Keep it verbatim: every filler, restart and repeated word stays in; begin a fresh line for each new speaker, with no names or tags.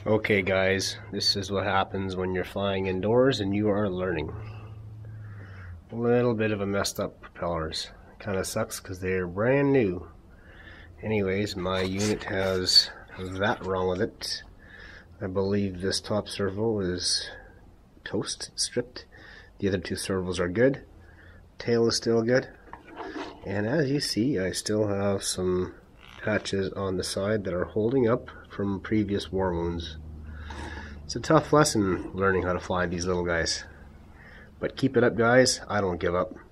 Okay guys, this is what happens when you're flying indoors and you are learning. A little bit of a messed up propellers. Kind of sucks because they're brand new. Anyways, my unit has that wrong with it. I believe this top servo is toast stripped. The other two servos are good. Tail is still good. And as you see, I still have some patches on the side that are holding up from previous war wounds. It's a tough lesson learning how to fly these little guys. But keep it up, guys. I don't give up.